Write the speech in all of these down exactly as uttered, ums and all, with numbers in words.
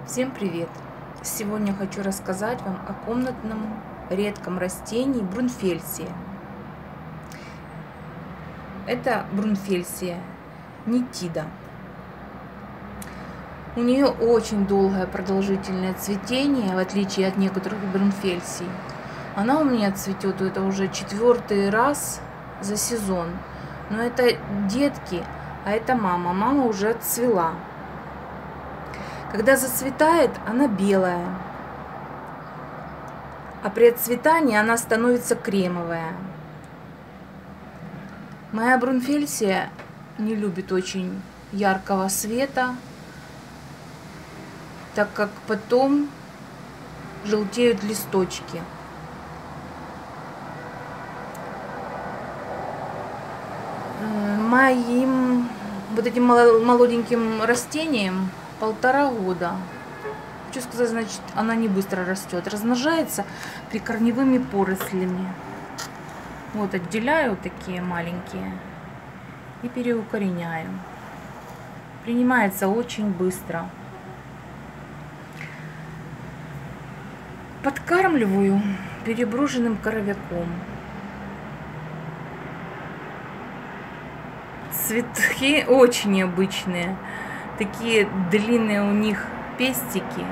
Всем привет! Сегодня хочу рассказать вам о комнатном редком растении брунфельсия. Это брунфельсия нитида. У нее очень долгое продолжительное цветение, в отличие от некоторых брунфельсий. Она у меня цветет, это уже четвертый раз за сезон. Но это детки, а это мама. Мама уже отцвела. Когда зацветает, она белая, а при отцветании она становится кремовая. Моя брунфельсия не любит очень яркого света, так как потом желтеют листочки. Моим вот этим молоденьким растением полтора года. Хочу сказать, значит, она не быстро растет. Размножается прикорневыми порослями. Вот отделяю такие маленькие и переукореняю. Принимается очень быстро. Подкармливаю переброженным коровяком. Цветки очень необычные. Такие длинные у них пестики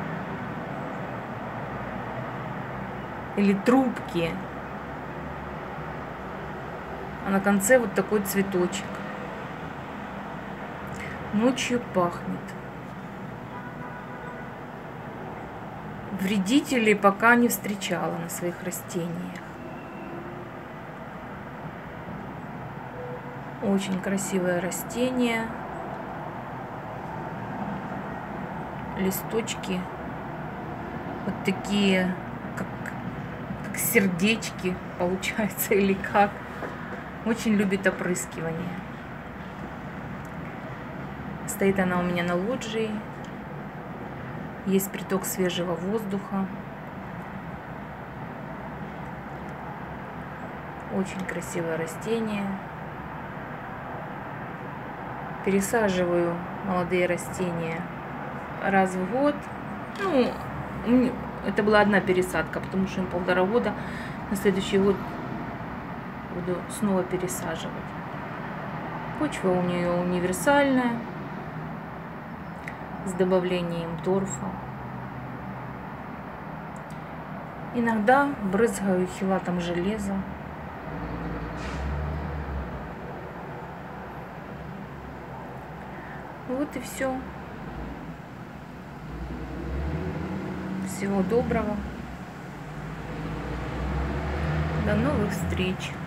или трубки, а на конце вот такой цветочек. Ночью пахнет. Вредителей пока не встречала на своих растениях. Очень красивое растение. Листочки вот такие, как, как сердечки получается, или как. Очень любит опрыскивание. Стоит она у меня на лоджии. Есть приток свежего воздуха. Очень красивое растение. Пересаживаю молодые растения раз в год. Ну, это была одна пересадка, потому что им полтора года. На следующий год буду снова пересаживать. Почва у нее универсальная, с добавлением торфа. Иногда брызгаю хелатом железа. Вот и все. Всего доброго. До новых встреч.